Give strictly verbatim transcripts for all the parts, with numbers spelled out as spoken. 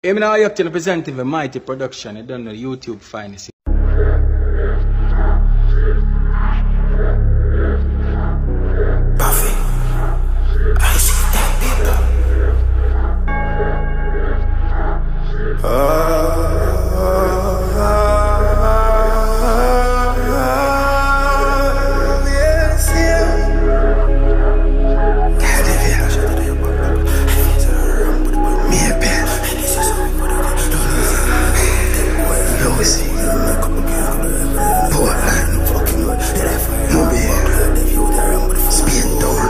I'm now acting representative of Mighty Production. I don't know YouTube finest. Buffy, I see that people. Oh, oh, oh, yes, yeah. God, if you shut the door, me a bad. Lucy, Portland, Mobile, Spain Town,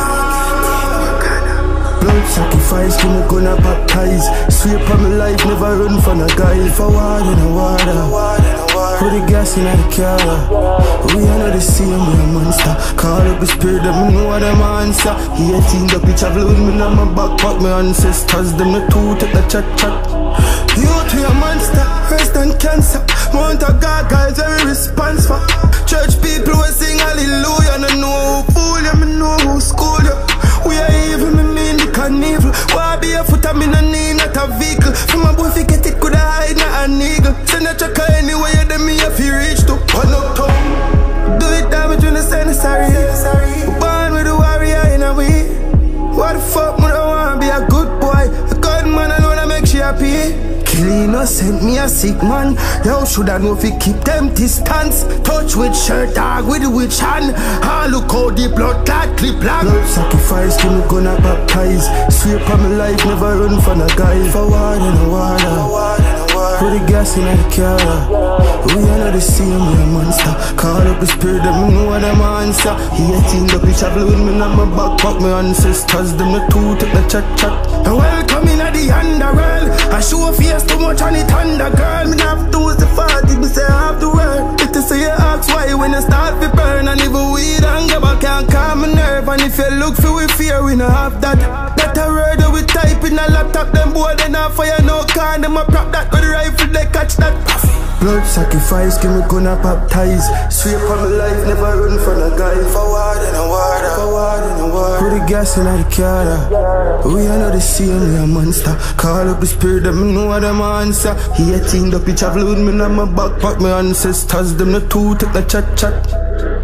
blood sacrifice, give me gonna baptize. Sweep on my life, never run from a guy. If I water in the water, put the gas in the car. We are not the same, we a monster. Call up the spirit, them know what them answer. He a team, the pitch travel with me on my backpack. My ancestors, them the two, take the chat chat. You to a monster, worse than cancer. Mount of God, guys, very responsible. Church people will sing hallelujah. No know who fool you, me know who school you. We are evil, me mean the carnival. Why be a foot, I'm in a knee, not a vehicle. From my boy, if you get it, could I hide, not an eagle. Send a checker anywhere, you them me if you reach to one up top. Do it damage when I send sorry. Born with a warrior in a way. What the fuck, man, I wanna be a good boy. A good man alone, I make she happy. Kill innocent, me a sick man. Yo, should I know if you keep them distance. Touch with shirt, dog with which hand. Ah, look how the blood clot clip long. Blood sacrifice, give me gonna baptize. Sweep on my life, never run from a guy. For water in the water, put the gas in the car. We are not the same, we a monster. Call up the spirit, them know what them answer. He a team, the bitch travel with me on my backpack. My ancestors, them the two, take the chat chat. And welcome in at the underworld. I show a face too much on it under, girl. Me have to the party, me say I have the word. It is say you ask why when I start to burn. And even weed and give I can't calm my nerve. And if you look for we fear, we no have that. That a word that we type in a laptop. Them boy they not fire no car. Them a prop that with the rifle they catch that. Blood sacrifice, give me gonna baptize. Sweep on my life, never run from a guy. Forward in the water, forward in the water. Put the gas in the car. We are not the same, we a monster. Call up the spirit, them know what them answer. He a team, the pitch travel with me on my backpack. My ancestors, them the two, take the chat chat.